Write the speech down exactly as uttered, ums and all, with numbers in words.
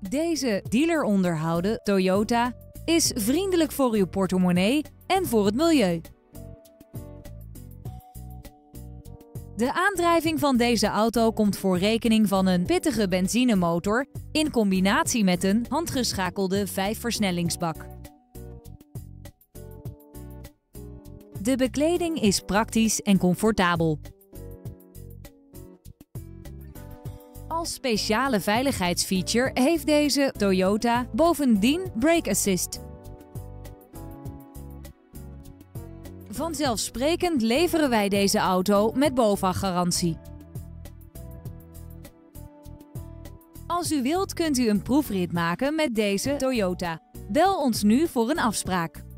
Deze dealer onderhouden Toyota is vriendelijk voor uw portemonnee en voor het milieu. De aandrijving van deze auto komt voor rekening van een pittige benzinemotor in combinatie met een handgeschakelde vijfversnellingsbak. De bekleding is praktisch en comfortabel. Als speciale veiligheidsfeature heeft deze Toyota bovendien Brake Assist. Vanzelfsprekend leveren wij deze auto met BOVAG-garantie. Als u wilt kunt u een proefrit maken met deze Toyota. Bel ons nu voor een afspraak.